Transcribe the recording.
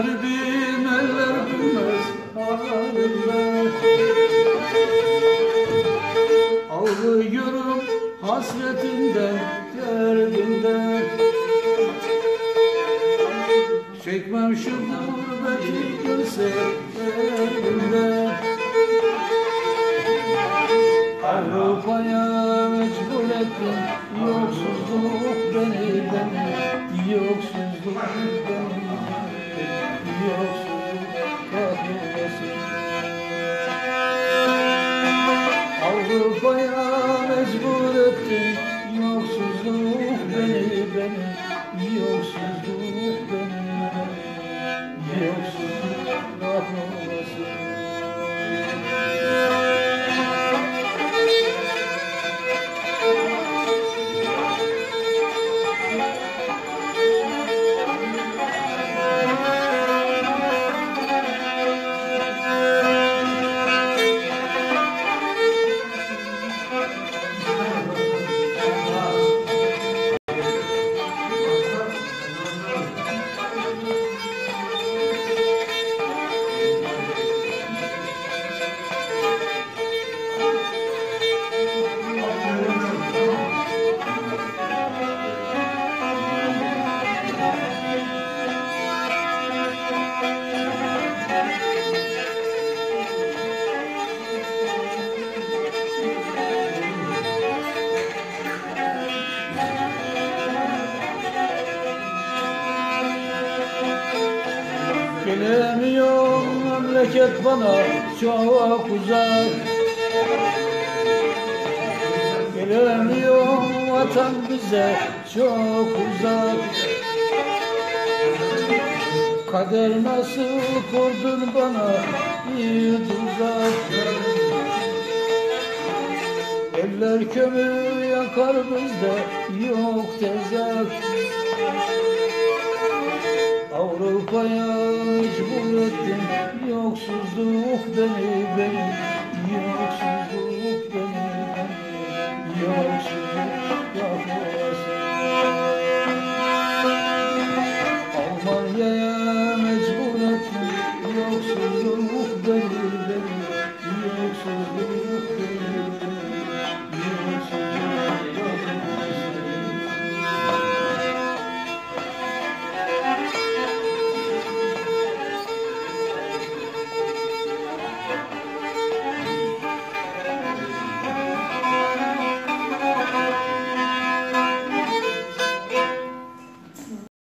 garibim eller bilmez halimden. Ağlıyorum hasretinden, derdinden. Çekmem şu gurbeti gözlerimden. Avrupa'ya mecbur ettin yoksuzluk beni, yoksuzluk beni, yoksuzluk kahretsin. Avrupa'ya mecbur ettin yoksuzluk beni, yoksuzluk beni, yoksuzluk kahretsin. Gelemiyorum memleket bana çok uzak. Gelemiyorum vatan bize çok uzak. Kader nasıl kurdun bana bir tuzak. Eller kömür yakar bizde yok tezak. Avrupa'ya mecbur ettin yoksuzluk beni,